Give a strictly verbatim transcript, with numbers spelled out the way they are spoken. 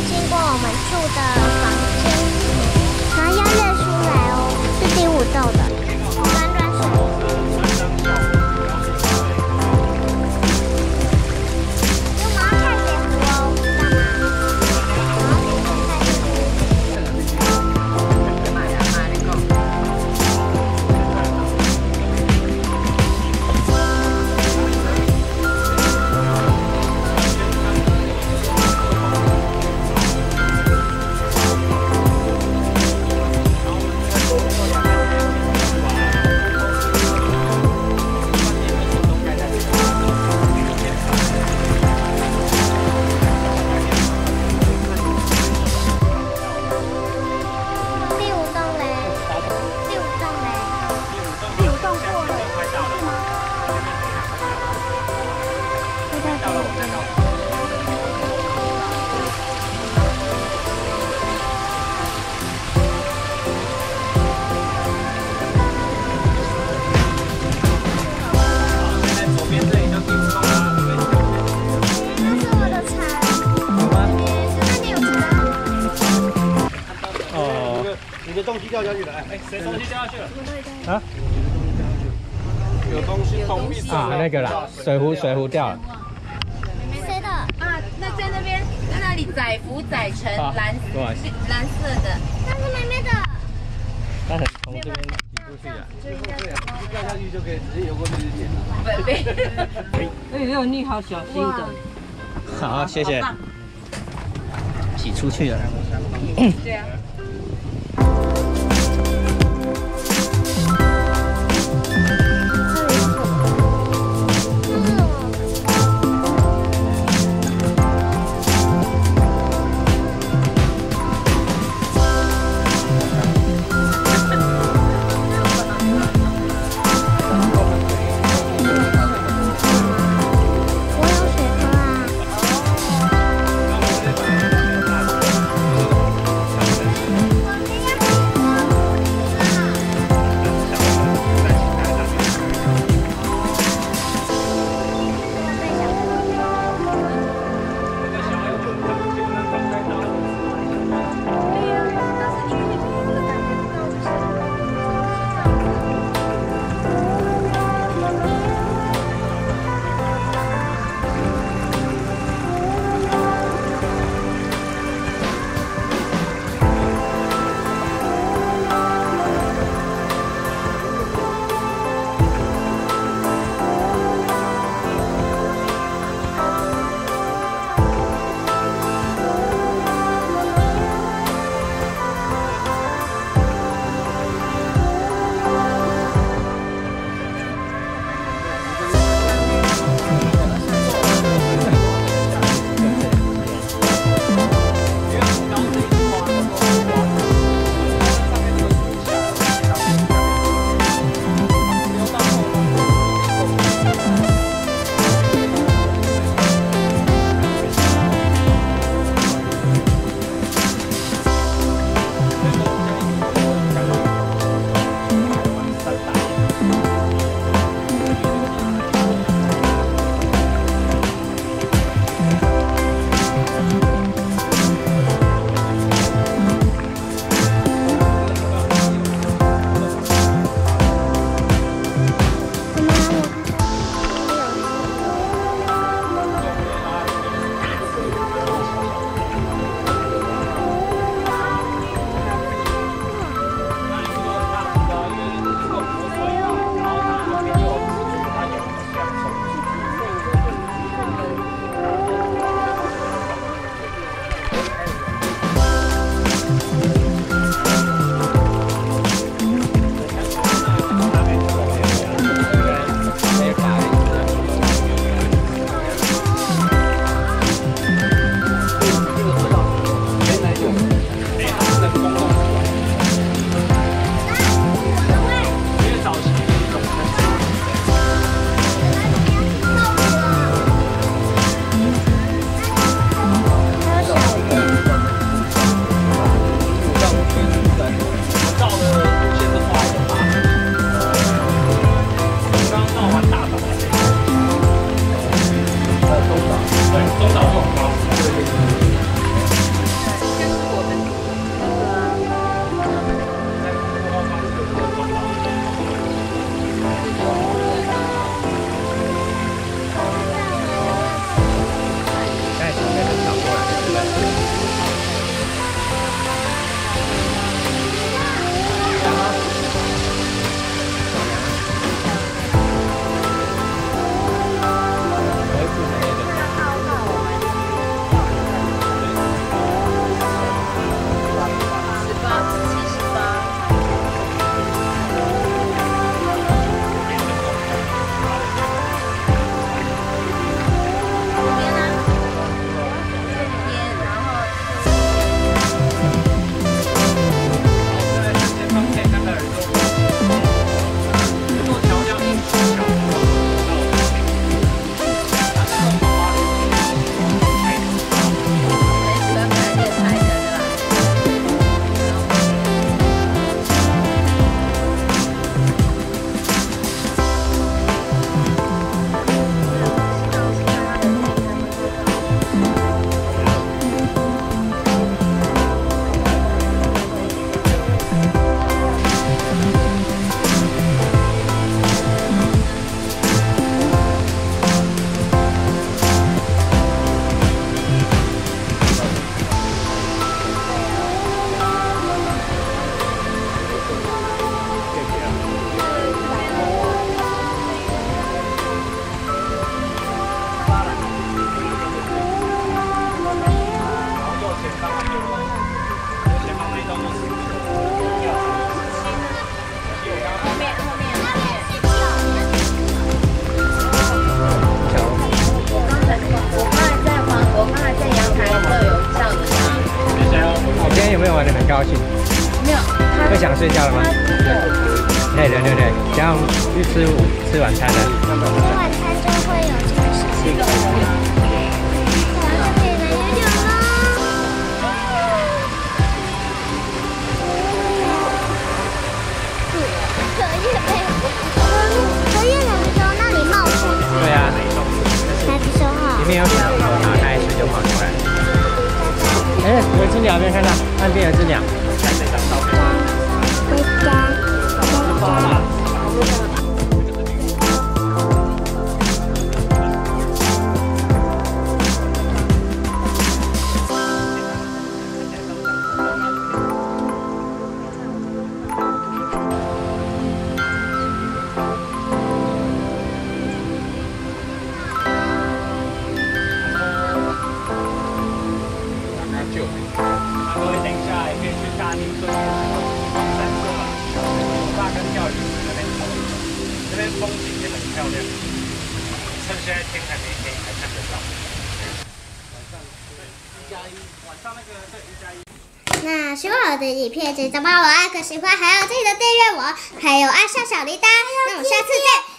经过我们住的房间，然后要认出来哦，是第五栋的软软水。因为我们要看水壶哦，知道吗？ 你的东西掉下去了，哎，谁东西掉下去了？ 啊？ 有东西封闭啊，那个啦，水壶水壶掉了。 谁的？ 啊，那在那边，在那里载浮载沉，蓝蓝色的。 那是妹妹的。 它很从这边挤出去啊。 对啊，掉下去就可以直接游过去就捡了。 对。哎呦，你好小心的。 好，谢谢。挤出去了。 对啊。 睡觉了吗？累了，对不对？等下我们去吃吃晚餐了。 吃晚餐就会有这个事情。然后就可以来游泳喽。荷叶没有，荷叶来的时候那里冒水。 对啊， 还不收好。 里面有水，打开水就跑出来。哎，有一只鸟，没有看到？岸边有一只鸟。看这张照片。 回家。 各位等一下也可以去大宁村黄山车嘛，我爸跟钓鱼那边走一走，这边风景也很漂亮，趁现在天还没黑还看得到。晚上对一加一，晚上那个对一加一。 那喜欢我的影片，请帮我按个喜欢，还有记得订阅我，还有按下小铃铛。那我们下次见。